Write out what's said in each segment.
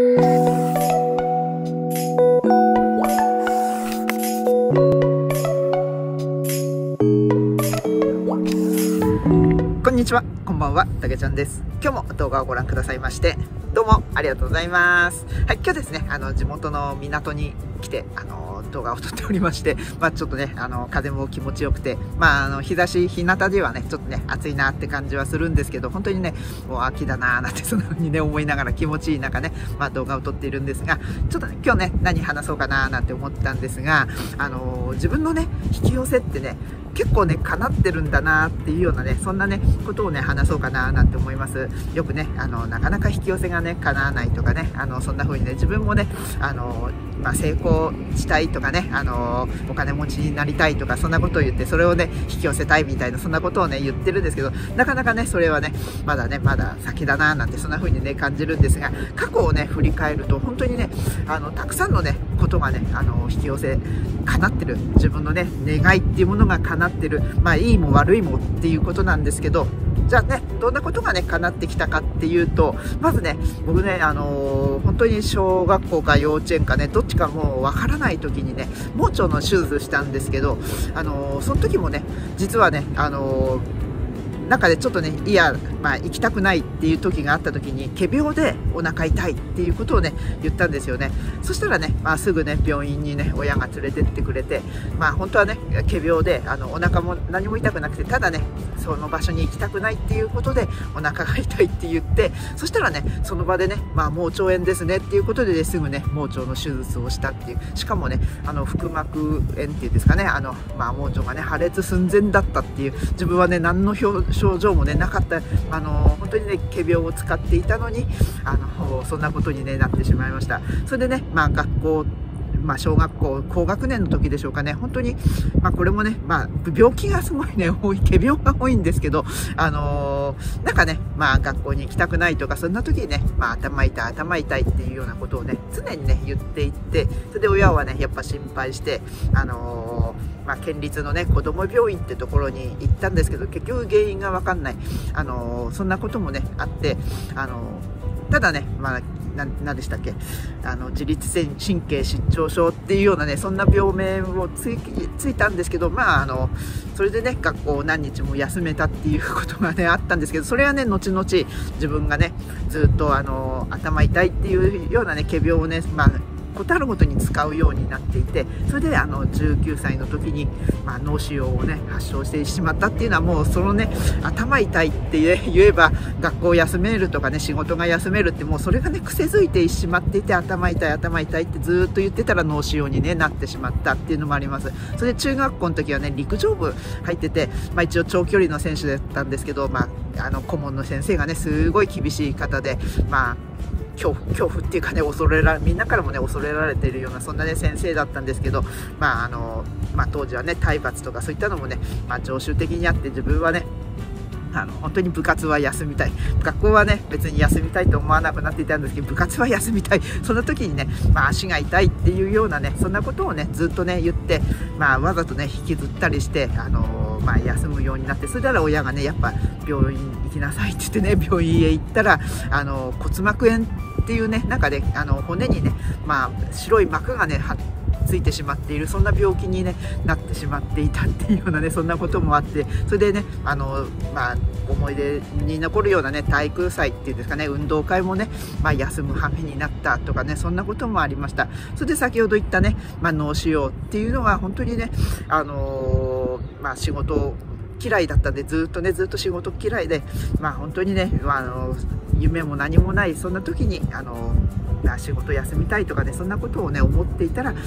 こんにちは、こんばんは、たけちゃんです。今日も動画をご覧くださいましてどうもありがとうございます。はい、今日ですね、地元の港に来て動画を撮っておりまして、ちょっとね風も気持ちよくて、日向ではねちょっとね暑いなって感じはするんですけど、本当にねもう秋だなーなんてそんな風にね思いながら気持ちいい中ね、動画を撮っているんですが、ちょっとね今日ね何話そうかなーなんて思ったんですが、自分のね引き寄せってね結構ね叶ってるんだなっていうようなね、そんなねことをね話そうかななんて思います。よくねなかなか引き寄せがね叶わないとかね、そんな風にね自分もね成功したいとかねお金持ちになりたいとか、そんなことを言ってそれをね引き寄せたいみたいな、そんなことをね言ってるんですけど、なかなかねそれはねまだ先だななんてそんな風にね感じるんですが、過去をね振り返ると本当にねたくさんのねことがね引き寄せ叶ってる、自分のね願いっていうものが叶ってる、いいも悪いもっていうことなんですけど、じゃあねどんなことがね叶ってきたかっていうと、まずね僕ね本当に小学校か幼稚園かねどっちかもうわからない時にね盲腸の手術したんですけど、その時もね実はねなんかねちょっとね行きたくないっていう時があった時に、仮病でお腹痛いっていうことをね言ったんですよね。そしたらね、すぐね病院にね親が連れてってくれて、本当はね仮病でお腹も何も痛くなくて、ただねその場所に行きたくないっていうことでお腹が痛いって言って、そしたらねその場でね盲腸炎ですねっていうことで、すぐね盲腸の手術をしたっていう、しかもね腹膜炎っていうんですかね、盲腸がね破裂寸前だったっていう、自分はね何の症状もねなかった、本当にね仮病を使っていたのにそんなことに、ね、なってしまいました。それでね学校小学校高学年の時でしょうかね、本当にこれもね病気がすごいね多い、仮病が多いんですけど、なんかね学校に行きたくないとか、そんな時にね頭痛いっていうようなことをね常にね言っていって、それで親はねやっぱ心配して県立のね子ども病院ってところに行ったんですけど、結局原因が分かんない、そんなこともねあって、ただね何でしたっけ、自律神経失調症っていうようなねそんな病名をついたんですけど、それでね学校を何日も休めたっていうことがねあったんですけど、それはね後々自分がねずっと頭痛いっていうようなね仮病をねことあるごとに使うようになっていて、それで19歳の時に、脳腫瘍をね発症してしまったっていうのは、もうそのね頭痛いって言えば学校を休めるとかね仕事が休めるって、もうそれがね癖づいてしまっていて、頭痛いってずっと言ってたら脳腫瘍に、ね、なってしまったっていうのもあります。それで中学校の時はね陸上部入ってて、一応長距離の選手だったんですけど、顧問の先生がねすごい厳しい方で、恐怖っていうかねみんなからもね恐れられているような、そんなね先生だったんですけど、当時はね体罰とかそういったのもね常習的にあって、自分はね本当に部活は休みたい、学校はね別に休みたいと思わなくなっていたんですけど、部活は休みたい、その時にね、足が痛いっていうようなねそんなことをねずっとね言って、わざとね引きずったりして休むようになって、それなら親がねやっぱ病院行きなさいって言ってね病院へ行ったら骨膜炎っていうね、なんかね骨にね白い膜がねついてしまっている、そんな病気に、ね、なってしまっていたっていうようなねそんなこともあって、それでね思い出に残るようなね体育祭っていうんですかね、運動会もね、休む羽目になったとかね、そんなこともありました。それで先ほど言ったね、脳腫瘍っていうのは本当にね仕事嫌いだったんで、ずっと仕事嫌いで、本当にね夢も何もない、そんな時に仕事休みたいとかね、そんなことをね思っていたら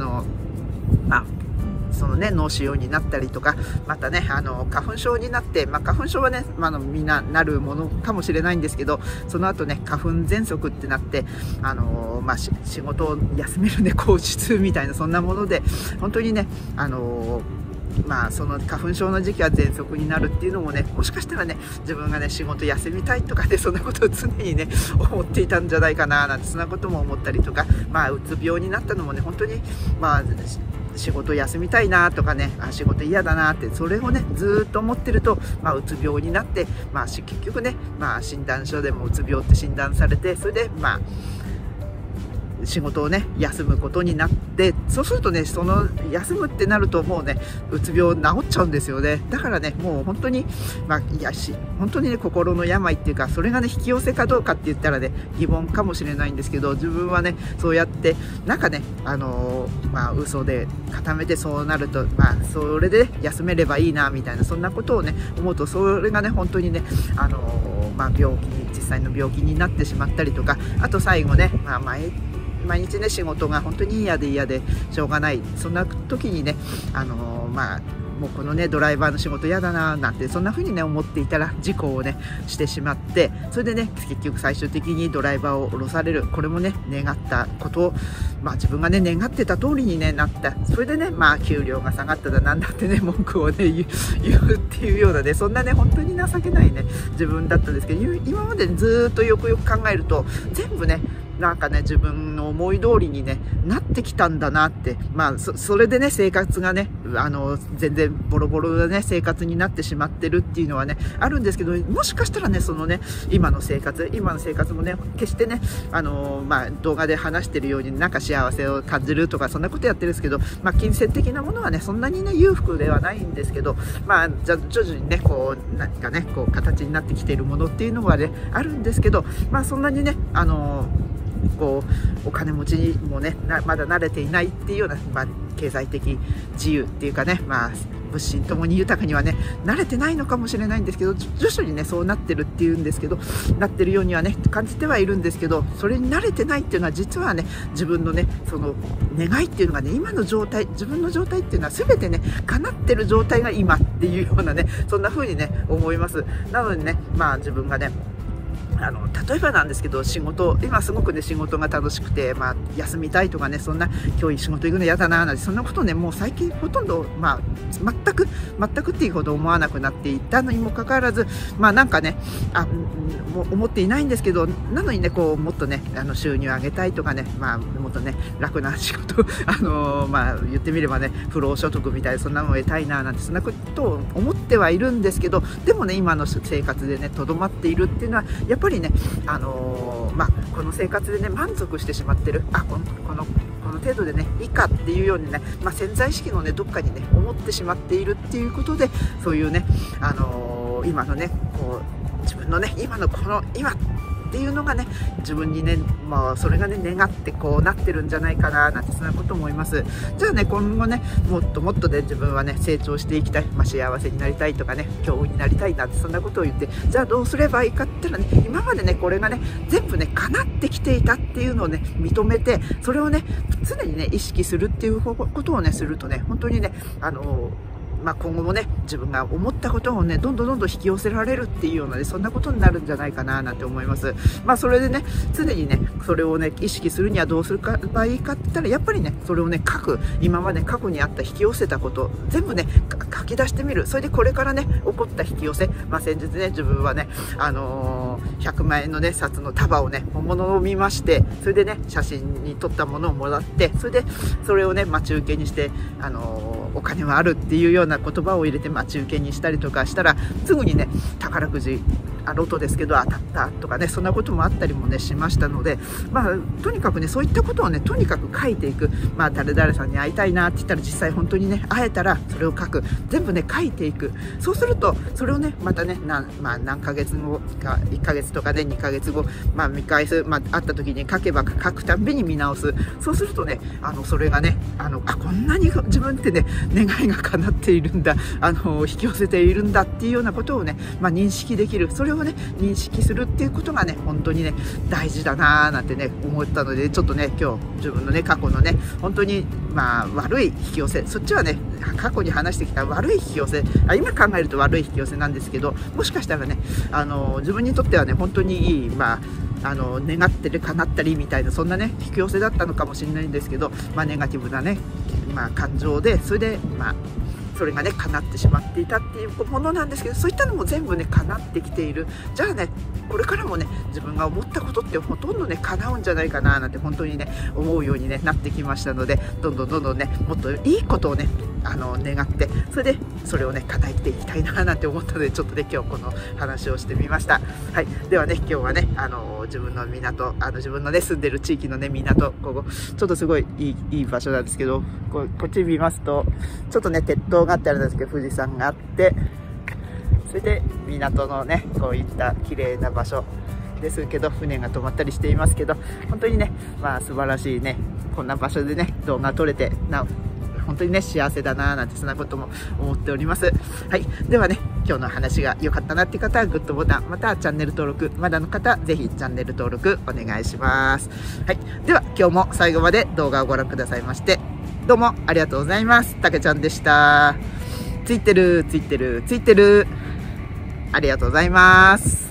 そのね脳腫瘍になったりとか、またね花粉症になって、花粉症はねみんななるものかもしれないんですけど、その後ね花粉喘息ってなって仕事を休めるね口実みたいな、そんなもので本当にねその花粉症の時期は喘息になるっていうのもね、もしかしたらね自分がね仕事休みたいとかね、そんなことを常にね思っていたんじゃないかななんて、そんなことも思ったりとか、うつ病になったのもね本当に仕事休みたいなとかね、仕事嫌だなって、それをねずっと思ってると、うつ病になって、結局ね、診断書でもうつ病って診断されて、それで仕事をね休むことになって、そうするとねその休むってなるともうねうつ病治っちゃうんですよね。だからねもう本当に本当にね心の病っていうか、それがね引き寄せかどうかって言ったらね疑問かもしれないんですけど、自分はねそうやってなんかね嘘で固めて、そうなるとそれで休めればいいなみたいな、そんなことをね思うと、それがね本当にね実際の病気になってしまったりとか、あと最後ね、毎日ね仕事が本当に嫌でしょうがない、そんな時にねもうこのねドライバーの仕事嫌だななんて、そんな風にね思っていたら事故をねしてしまって、それでね結局最終的にドライバーを降ろされる、これもね願ったことを自分がね願ってた通りに、ね、なった。それでね給料が下がっただなんだってね文句をね言うっていうようなね、そんなね本当に情けないね自分だったんですけど、今までずっとよくよく考えると全部ねなんかね自分の思い通りにねなってきたんだなって、それでね生活がね全然ボロボロなね生活になってしまってるっていうのはねあるんですけど、もしかしたらねそのね今の生活もね決してね動画で話してるようになんか幸せを感じるとかそんなことやってるんですけど、金銭的なものはねそんなにね裕福ではないんですけど、じゃ徐々にねこう何かねこう形になってきているものっていうのはねあるんですけど、そんなにねこうお金持ちにもねまだ慣れていないっていうような、経済的自由っていうかね、物心ともに豊かにはね慣れてないのかもしれないんですけど、徐々にねそうなってるっていうんですけど、なってるようにはね感じてはいるんですけど、それに慣れてないっていうのは実はね自分のねその願いっていうのがね今の状態、自分の状態っていうのは全てね叶ってる状態が今っていうようなね、そんな風にね思います。なのでね自分がね例えばなんですけど、今すごくね仕事が楽しくて、休みたいとかね、そんな今日仕事行くの嫌だななんて、そんなことねもう最近ほとんど全くっていうほど思わなくなっていたのにもかかわらず、なんかねもう思っていないんですけど、なのにねこうもっとね収入上げたいとかね、もっとね楽な仕事言ってみればね不労所得みたいな、そんなのを得たいななんて、そんなことを思ってはいるんですけど、でもね今の生活でねとどまっているっていうのはやっぱりねこの生活でね満足してしまってる、この程度でねいいかっていうようにね、潜在意識のねどっかにね思ってしまっているっていうことで、そういうね今のねこう自分のね今のこの今っていうのがね自分にねそれがね願ってこうなってるんじゃないかななんて、そんなこと思います。じゃあね今後ねもっともっとね自分はね成長していきたい、幸せになりたいとかね強運になりたいなんて、そんなことを言って、じゃあどうすればいいかって言ったらね、今までねこれがね全部ね叶ってきていたっていうのをね認めて、それをね常にね意識するっていうことをねするとね、本当にね今後もね自分が思ったことをねどんどん引き寄せられるっていうようなね、そんなことになるんじゃないかななんて思います。それでね常にねそれをね意識するにはどうするかばいいかって言ったら、やっぱりねそれをね今まで過去にあった引き寄せたこと全部ね書き出してみる。それでこれからね起こった引き寄せ、先日ね自分はね100万円のね札の束をね本物を見まして、それでね写真に撮ったものをもらって、それをね待ち受けにしてお金はあるっていうような言葉を入れて待ち受けにしたりとかしたら、すぐにね宝くじロトですけど当たったとかね、そんなこともあったりもねしましたので、とにかくねそういったことをねとにかく書いていく。誰々さんに会いたいなって言ったら、実際本当にね会えたらそれを書く、全部ね書いていく。そうするとそれをねまたね何ヶ月後か1ヶ月とかね2ヶ月後見返す、会った時に書けば書くたびに見直す。そうするとねそれがねこんなに自分ってね願いが叶っているんだ、引き寄せているんだっていうようなことをね、認識できる。それをね認識するっていうことがね本当にね大事だなーなんてね思ったので、ちょっとね今日自分のね過去のね本当に悪い引き寄せ、そっちはね過去に話してきた悪い引き寄せ、今考えると悪い引き寄せなんですけど、もしかしたらね自分にとってはね本当にいい願ってる叶ったりみたいな、そんなね引き寄せだったのかもしれないんですけど、ネガティブなね感情で、それでそれがね叶ってしまっていたっていうものなんですけど、そういったのも全部ね叶ってきている。じゃあねこれからもね自分が思ったことってほとんどね叶うんじゃないかななんて本当にね思うように、ね、なってきましたので、どんどんねもっといいことをね願って、それでそれをね叶えていきたいななんて思ったので、ちょっとね今日この話をしてみました。はい、ではね今日はね自分の港、自分のね住んでる地域のね港、ここちょっとすごいいい場所なんですけど、こっち見ますとちょっとね鉄塔があってあるんですけど、富士山があって、それで港のねこういった綺麗な場所ですけど、船が止まったりしていますけど、本当にね素晴らしいねこんな場所でね動画撮れて、本当にね幸せだなーなんて、そんなことも思っております。はい、ではね今日の話が良かったなっていう方はグッドボタン、またチャンネル登録、まだの方ぜひチャンネル登録お願いします。はい、では今日も最後まで動画をご覧くださいましてどうもありがとうございます。たけちゃんでした。ついてるありがとうございます。